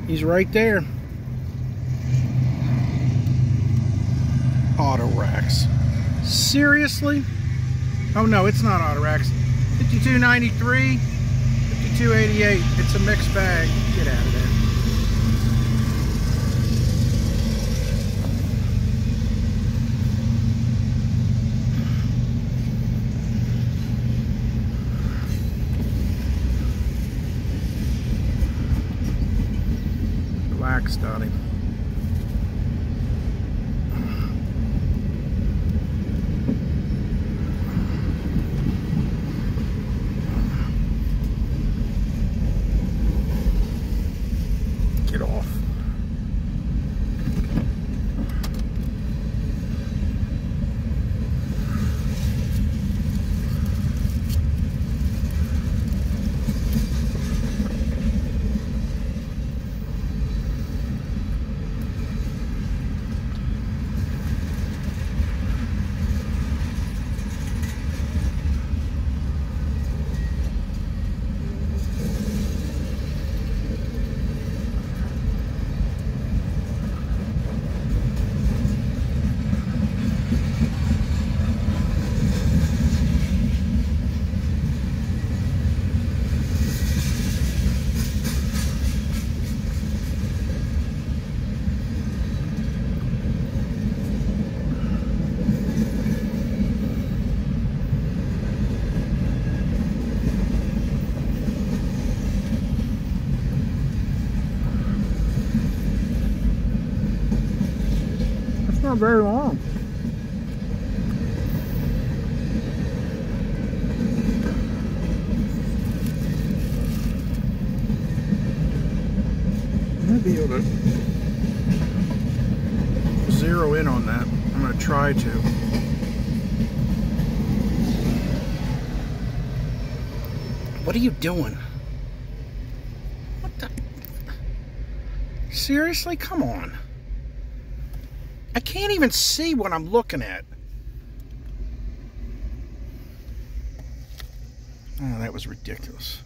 He's right there. Auto racks. Seriously? Oh no, it's not auto racks. 5293, 5288. It's a mixed bag. Get out of there. Relax, Donnie. Get off. Not very long. I'm gonna be able to zero in on that. I'm gonna try to. What are you doing? What the? Seriously? Come on. I can't even see what I'm looking at. Oh, that was ridiculous.